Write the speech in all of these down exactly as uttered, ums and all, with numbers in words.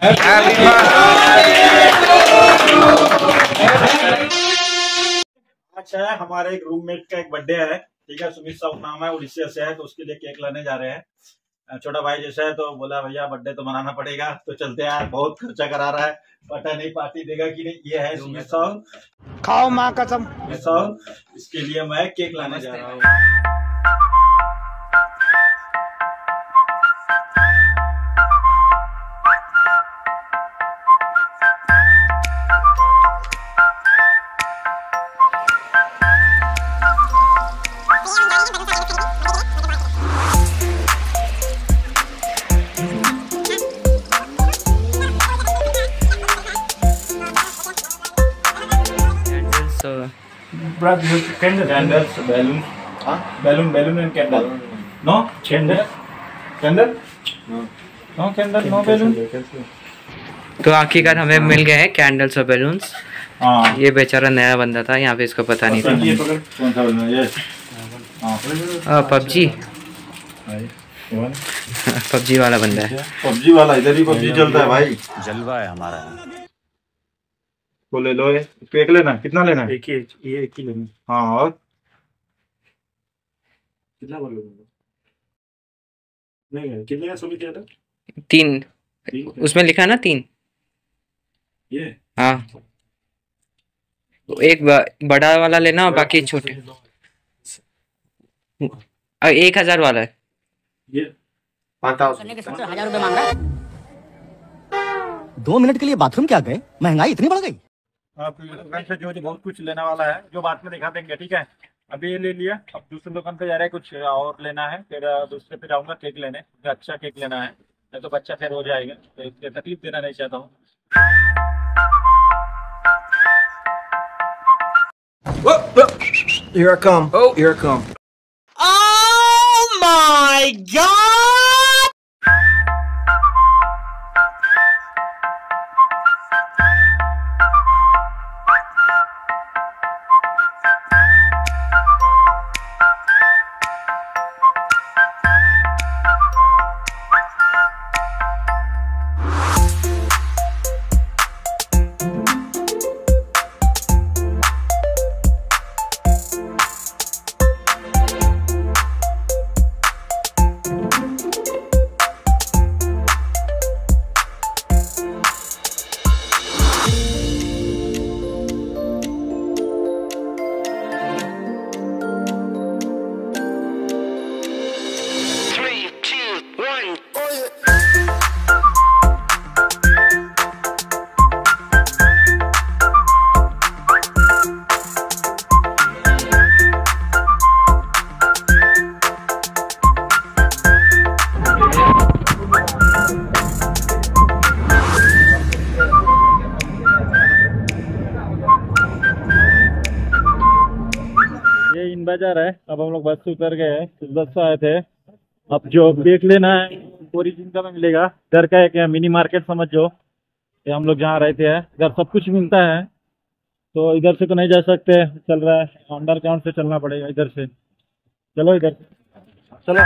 अच्छा है, हमारे एक रूममेट का एक बर्थडे है, ठीक है, सुमित साहब नाम है, उड़ीसा से है, तो उसके लिए केक लाने जा रहे हैं। छोटा भाई जैसा है तो बोला भैया बर्थडे तो मनाना पड़ेगा, तो चलते हैं। बहुत खर्चा करा रहा है, पता नहीं पार्टी देगा कि नहीं। ये है सुमित साहब, खाओ माँ कसम साहब, इसके लिए मैं केक लाने जा रहा हूँ। Brad, you candle. Candles, balloon, Huh? balloon, balloon and candle. No Candle? candle, No. no candle, no balloon. तो आखिरकार हमें मिल गए हैं कैंडल्स और बैलून्स। हाँ, ये बेचारा नया बंदा था यहाँ पे, इसको पता नहीं था। कौन सा balloon? ये पबजी पबजी वाला बंदा है। पबजी वाला, इधर ही पबजी चलता है भाई। जलवा है हमारा। वो ले लो, इसको एक लेना, कितना लेना है? एक ही, ये एक ही लेना। हाँ, और कितना बोलोगे? नहीं कितने का सुमित यार? तीन, तीन उसमें लिखा है ना तीन। ये हाँ, तो एक ब- बड़ा वाला लेना और बाकी छोटे। और एक हजार वाला है। ये करने के सत्तर हजार रुपए मांग रहा है। दो मिनट के लिए बाथरूम क्या गए? महंगाई इतनी बढ़ गई। आप दुकान से जो जो बहुत कुछ लेने वाला है, जो बाद में दिखा देंगे, ठीक है। अभी ये ले लिया, अब दूसरे दुकान पे जा रहा है, कुछ और लेना है, फिर दूसरे पे जाऊंगा केक लेने, अच्छा केक लेना है, नहीं तो बच्चा फिर हो जाएगा, तो इसलिए तकलीफ देना नहीं चाहता हूँ। Here I come. Oh, here I come. Oh my God! बाजार है। अब हम लोग बस से उतर गए हैं, बस से आए थे। अब जो देख लेना है ओरिजिन का में मिलेगा। इधर का है क्या, मिनी मार्केट समझ जो, ये हम लोग जहाँ रहते हैं इधर सब कुछ मिलता है, तो इधर से तो नहीं जा सकते, चल रहा है अंडर ग्राउंड से चलना पड़ेगा इधर से। चलो इधर चलो।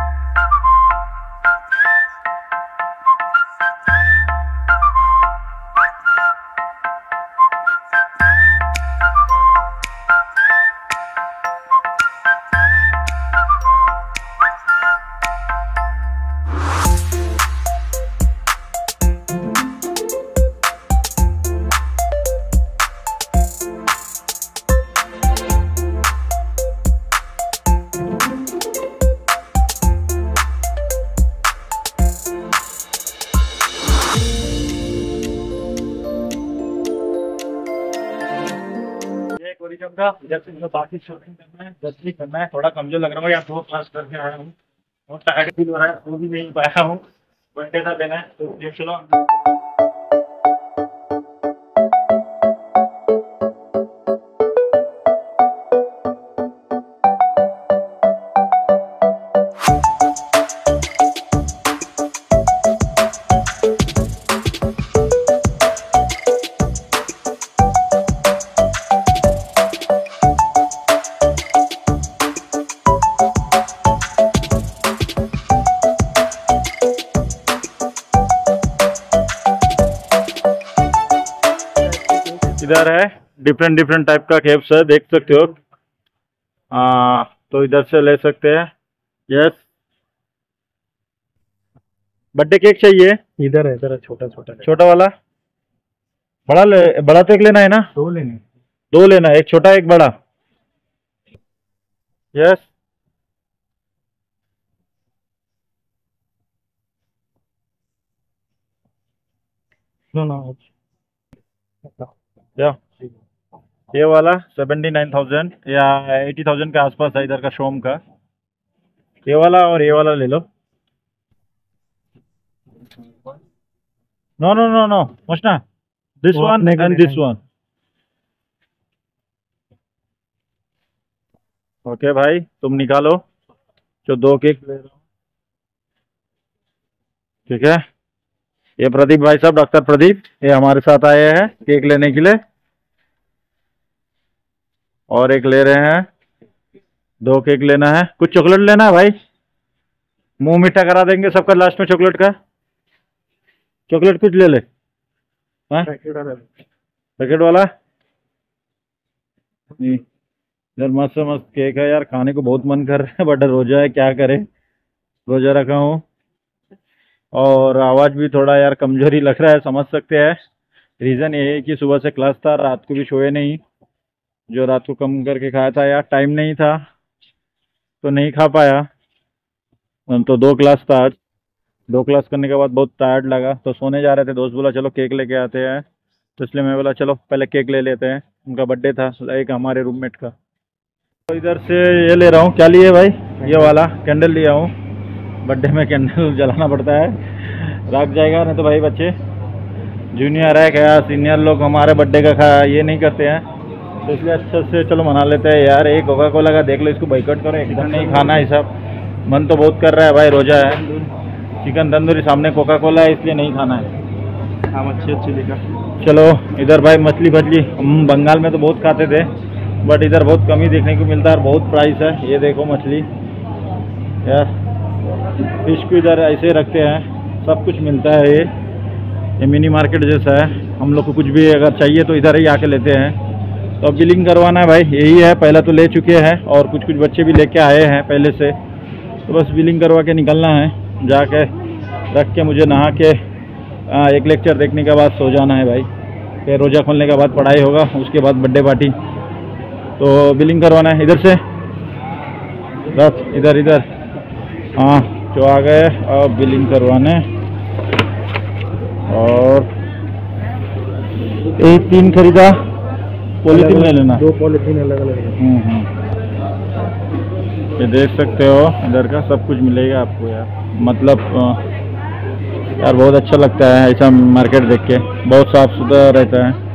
इधर से बाकी शॉपिंग करना है, दस भी करना है। थोड़ा कमजोर लग रहा हूँ, यहाँ दो क्लास करके आया हूँ, बहुत टायर्ड फील हो रहा है, वो भी नहीं पाया हूँ, बर्थडे था देना है, तो देख चलो। इधर है डिफरेंट डिफरेंट टाइप का केक्स है, देख सकते हो। आ, तो इधर से ले सकते हैं। यस, बर्थडे केक चाहिए? इधर है, इधर है, छोटा छोटा छोटा वाला? बड़ा ले, बड़ा तो एक लेना है ना? दो लेने। दो लेना है, एक छोटा एक बड़ा। यस, नो नो या ये वाला सेवेंटी नाइन थाउजेंड या एटी थाउजेंड के आसपास है इधर का शोम का। ये वाला और ये वाला ले लो। No no no no Mushna, this वो वन अपने को एंड लेना दिस वन। ओके भाई, तुम निकालो जो दो केक ले रहा हूँ। ठीक है, ये प्रदीप भाई साहब, डॉक्टर प्रदीप, ये हमारे साथ आए हैं केक लेने के लिए। और एक ले रहे हैं, दो केक लेना है। कुछ चॉकलेट लेना है भाई, मुंह मीठा करा देंगे सबका लास्ट में चॉकलेट का। चॉकलेट कुछ ले ले। हाँ, पैकेट वाला नहीं। यार मस्त मस्त केक है यार, खाने को बहुत मन कर रहा है बट रोजा है, क्या करे, रोजा रखा हूँ। और आवाज़ भी थोड़ा यार कमजोरी लग रहा है, समझ सकते हैं। रीज़न ये है कि सुबह से क्लास था, रात को भी सोए नहीं, जो रात को कम करके खाया था यार, टाइम नहीं था तो नहीं खा पाया। तो दो क्लास था आज, दो क्लास करने के बाद बहुत टायर्ड लगा तो सोने जा रहे थे। दोस्त बोला चलो केक लेके आते हैं, तो इसलिए मैं बोला चलो पहले केक ले लेते हैं। उनका बर्थडे था एक हमारे रूममेट का। तो इधर से ये ले रहा हूँ। क्या लिए भाई? ये वाला कैंडल लिया हूँ, बर्थडे में कैंडल जलाना पड़ता है, रख जाएगा नहीं तो भाई बच्चे जूनियर है क्या सीनियर लोग हमारे बर्थडे का खा ये नहीं करते हैं, तो इसलिए अच्छे से चलो मना लेते हैं यार। एक कोका कोला का देख लो, इसको बाइकआउट करो, एकदम नहीं खाना है सब। मन तो बहुत कर रहा है भाई, रोजा है, चिकन तंदूरी सामने कोका कोला है, इसलिए नहीं खाना है। हम अच्छी अच्छी लिखा। चलो इधर भाई मछली भजली, हम बंगाल में तो बहुत खाते थे बट इधर बहुत कम ही देखने को मिलता है और बहुत प्राइस है। ये देखो मछली यार, फिश को इधर ऐसे रखते हैं, सब कुछ मिलता है। ये ये मिनी मार्केट जैसा है, हम लोग को कुछ भी अगर चाहिए तो इधर ही आके लेते हैं। तो अब बिलिंग करवाना है भाई, यही है, पहला तो ले चुके हैं और कुछ कुछ बच्चे भी लेके आए हैं पहले से, तो बस बिलिंग करवा के निकलना है। जाके रख के मुझे नहा के आ, एक लेक्चर देखने के बाद सो जाना है भाई, फिर रोज़ा खोलने के बाद पढ़ाई होगा, उसके बाद बर्थडे पार्टी। तो बिलिंग करवाना है इधर से, बस इधर इधर हाँ जो आ गए। अब बिलिंग करवाने और एक तीन खरीदा, पॉलीथीन ले लेना, दो पॉलीथीन अलग अलग। हम्म हम्म ये देख सकते हो इधर का सब कुछ मिलेगा आपको यार, मतलब यार बहुत अच्छा लगता है ऐसा मार्केट देख के, बहुत साफ सुथरा रहता है,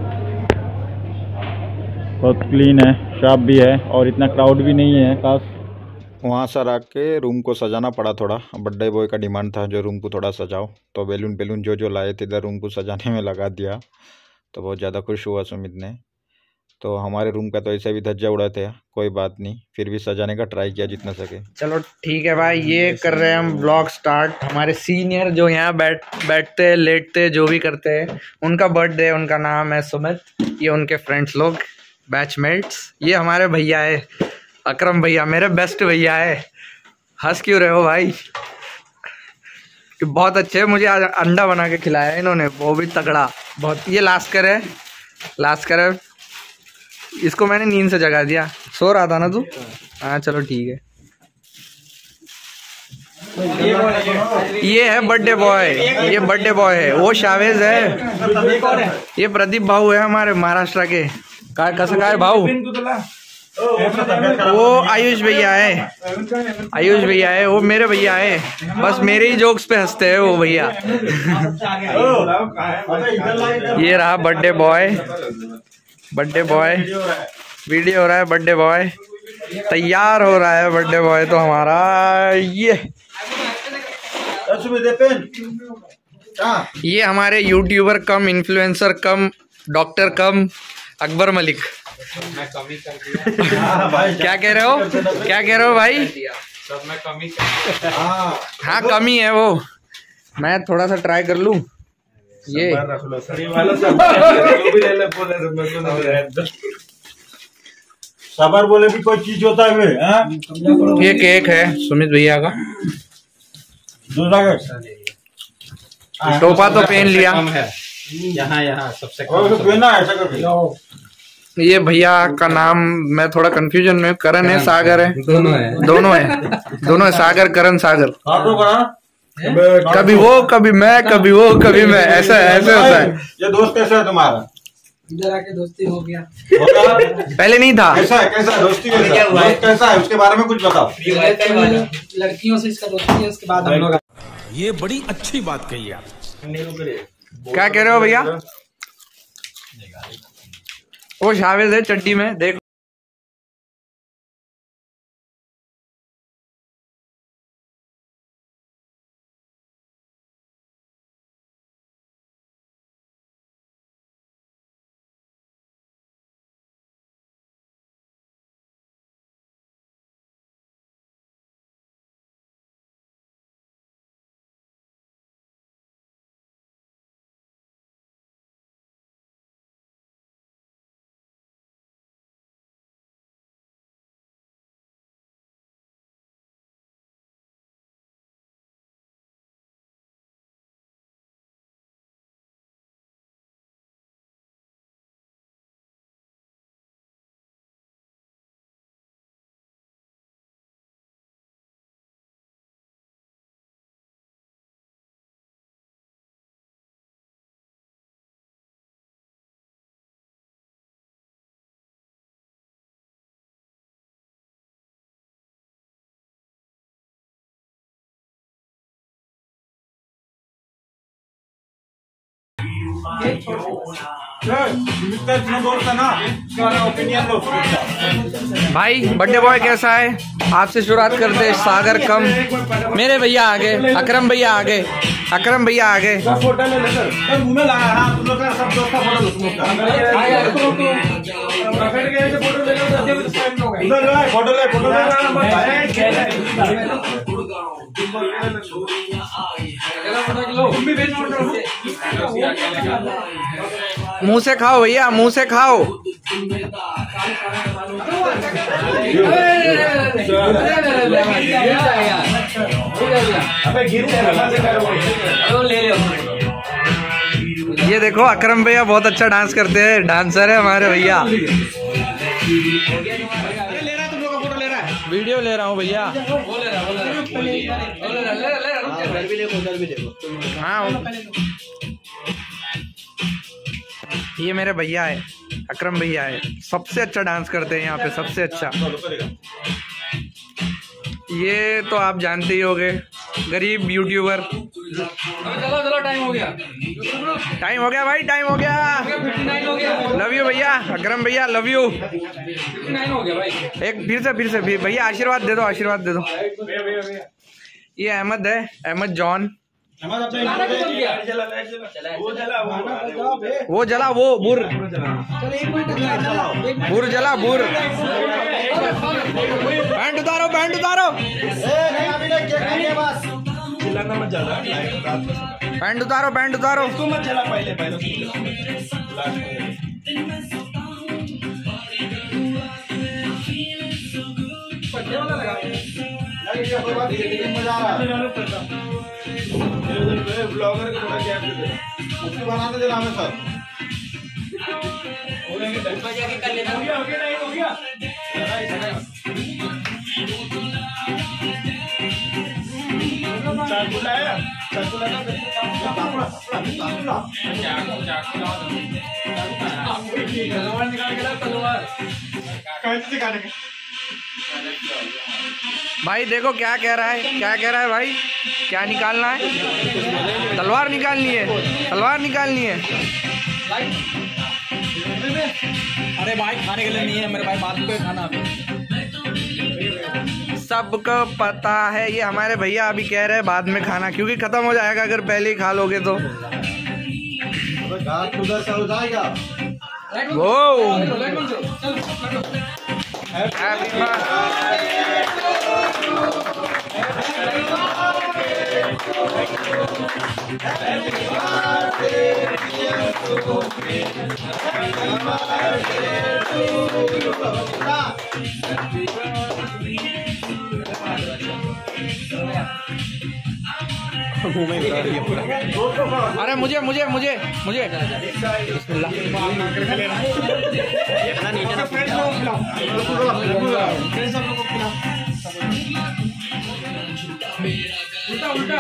बहुत क्लीन है, शॉप भी है और इतना क्राउड भी नहीं है खास। वहाँ सर आके रूम को सजाना पड़ा थोड़ा, बर्थडे बॉय का डिमांड था जो रूम को थोड़ा सजाओ, तो बैलून बैलून जो जो लाए थे इधर रूम को सजाने में लगा दिया, तो बहुत ज़्यादा खुश हुआ सुमित ने। तो हमारे रूम का तो ऐसे भी धज्जा उड़ाते हैं, कोई बात नहीं, फिर भी सजाने का ट्राई किया जितना सके। चलो ठीक है भाई, ये कर रहे हैं हम ब्लॉग स्टार्ट। हमारे सीनियर जो यहाँ बैठ बैठते हैं लेटते हैं जो भी करते हैं, उनका बर्थडे, उनका नाम है सुमित, ये उनके फ्रेंड्स लोग बैचमेट्स, ये हमारे भैया है अकरम भैया, मेरे बेस्ट भैया है। हंस क्यों रहे हो भाई? बहुत अच्छे, मुझे आज अंडा बना के खिलाया है इन्होंने, वो भी तगड़ा बहुत। ये लास्कर है, लास्कर है, इसको मैंने नींद से जगा दिया, सो रहा था ना तू? हाँ चलो ठीक है। ये है बर्थडे बॉय, ये बर्थडे बॉय है, वो शावेज है, ये प्रदीप भाऊ है हमारे महाराष्ट्र के। का कसं काय भाऊ? वो आयुष भैया है, आयुष भैया है, वो मेरे भैया है, बस मेरे ही जोक्स पे हंसते हैं वो भैया। ये रहा birthday boy, birthday boy video हो रहा है, बर्थडे बॉय तैयार हो रहा है, बर्थडे बॉय तो हमारा। ये ये हमारे YouTuber cum influencer cum doctor cum Akbar Malik. मैं कमी कर दिया। क्या कह रहे हो, क्या कह रहे हो भाई? सब मैं कमी कर दिया। हाँ कमी है वो, मैं थोड़ा सा ट्राई कर लूँ, ये सबर बोले भी कोई चीज होता है। ये केक है सुमित भैया का। दूसरा टोपा तो पहन लिया। यहाँ यहाँ सबसे पहना ऐसा करके। ये भैया का नाम मैं थोड़ा कंफ्यूजन में, करण है सागर है, दोनों है दोनों है दोनों है सागर करण सागर। काटो करा। कभी वो कभी मैं कभी वो कभी मैं, ऐसा ऐसे होता है। ये दोस्त कैसा है तुम्हारा? इधर आके दोस्ती हो गया। पहले नहीं था। कैसा है कैसा है दोस्ती कैसा है? दोस्त कैसा है उसके बारे में कुछ बताओ। लड़कियों से इसका दोस्ती है, उसके बाद हम लोग। ये बड़ी अच्छी बात कही आप। क्या कह रहे हो भैया? वो शावेद है चड्डी में, देख। दोस्त है ना, ओपिनियन लो। भाई बर्थडे बॉय कैसा है? आपसे शुरुआत करते हैं। सागर कम, मेरे भैया आगे, अकरम भैया आगे, अकरम भैया आगे। फोटो ले ले सर, मुंह में लगा हां तुम लोग का सब दोस्त का फोटो लो। तुम लोग का आ यार तो बैठ गए से फोटो ले लो, जब भी टाइम हो गया। उधर ले फोटो ले फोटो ले। मुंह से खाओ भैया, मुंह से खाओ। ये देखो अकरम भैया बहुत अच्छा डांस करते हैं, डांसर है हमारे भैया। वीडियो ले रहा हूँ भैया। हाँ ये मेरे भैया है, अकरम भैया है, सबसे अच्छा डांस करते हैं यहाँ पे, सबसे अच्छा। ये तो आप जानते ही होंगे, गरीब यूट्यूबर। चलो चलो टाइम हो गया, टाइम हो गया भाई, टाइम हो गया। लव यू भैया, अकरम भैया लव यू। हो गया भाई। एक फिर से फिर से भैया आशीर्वाद दे दो, आशीर्वाद दे दो। ये अहमद है, अहमद जॉन। वो जला वो बुर बुर जला बुर। बैंड उतारो, बैंड उतारो, बैंड उतारो, बैंड उतारो। ब्लॉगर को थोड़ा क्या उसको बनाते देना हमें सर। हो गया हो गया नहीं हो गया। चाकू लाया, चाकू लाया तलवार निकाल के ला, तलवार कैसे निकालेंगे भाई? देखो क्या कह रहा है, क्या कह रहा है भाई? क्या निकालना है? तलवार निकालनी है, तलवार निकालनी है। अरे भाई खाने के लिए नहीं है मेरे भाई, बाद में खाना। सबको पता है, ये हमारे भैया अभी कह रहे हैं बाद में खाना, क्योंकि खत्म हो जाएगा अगर पहले ही खा लोगे तो। वो हैप्पी अरे मुझे मुझे मुझे मुझे उल्टा उल्टा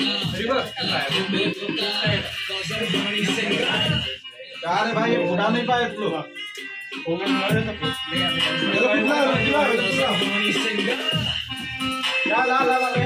क्या रे भाई, उड़ा नहीं पाए तुम लोग। ला ला ला ला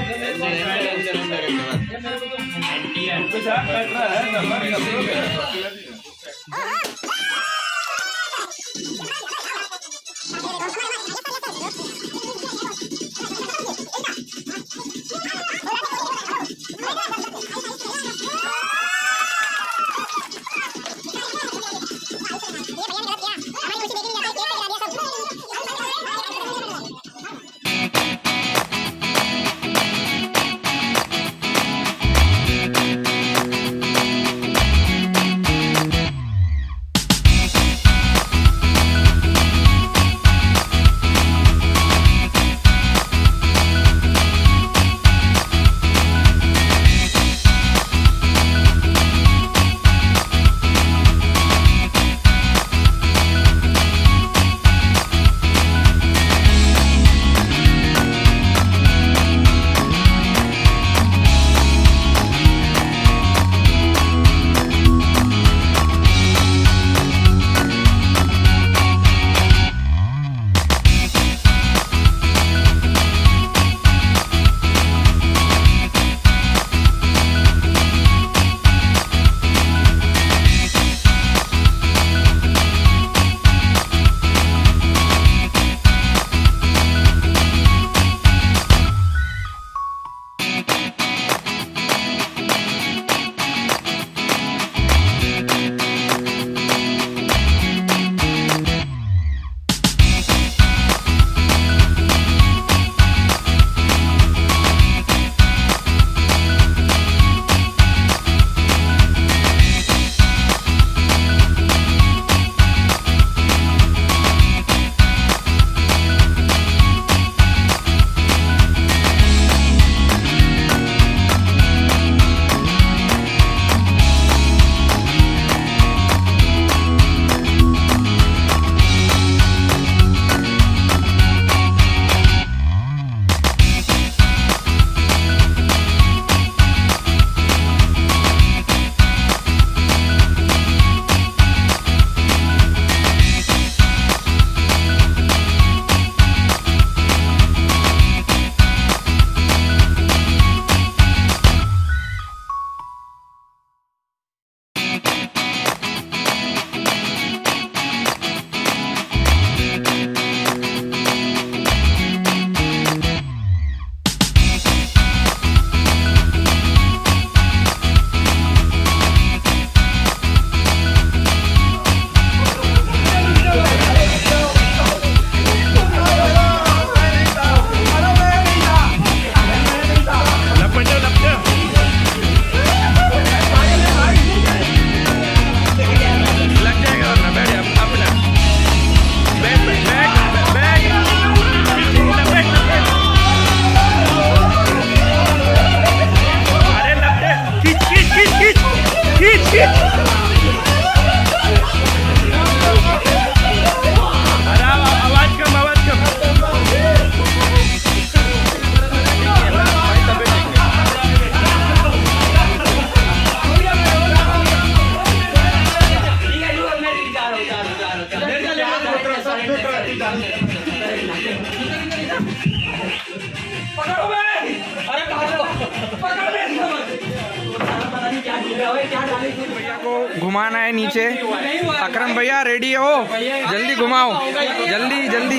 भैया को घुमाना है नीचे। अकरम भैया रेडी हो? जल्दी घुमाओ, जल्दी जल्दी।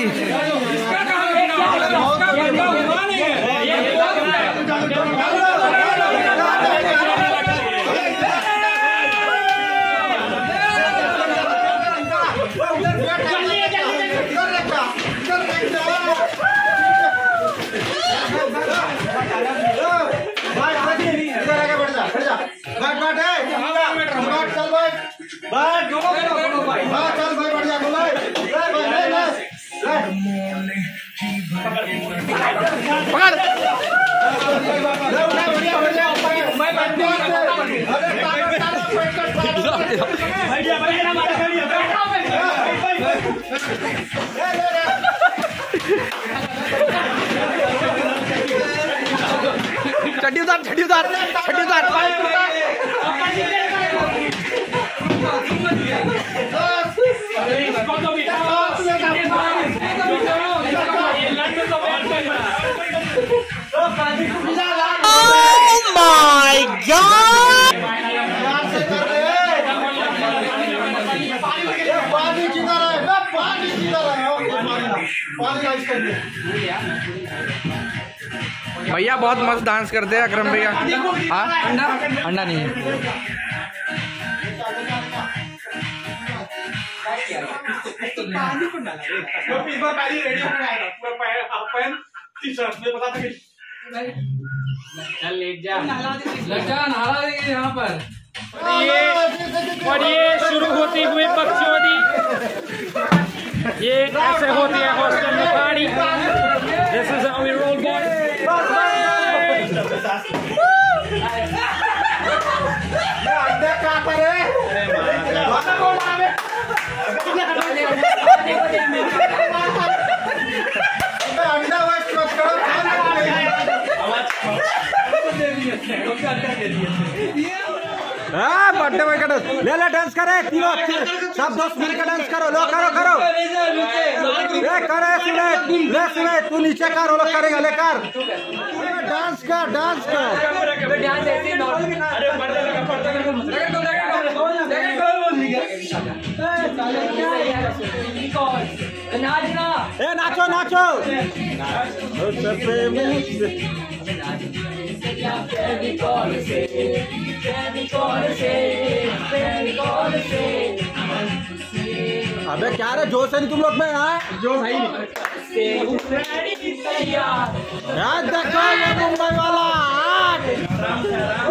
छठी उतार छठी उतार छठी उतार Oh my God! भैया बहुत मस्त डांस करते हैं अकरम भैया। हाँ अंडा अंडा नहीं है। यहाँ पर और ये शुरू होती हुई बकचोदी, ये ऐसे होती है हॉस्टल में party. This is how we roll, boys. Birthday boy का डांस ले ले, डांस करे तीनों सब दोस्त मिलकर डांस करो। लो करो करो ले करे सुने ले सुने तू नीचे कर, वो लोग करेगा ले कर डांस कर डांस कर डांस ऐसे ए नाचो नाचो अबे क्या रे जोश है नहीं तुम लोग में? हाँ जोश है यार देखो ये मुंबई वाला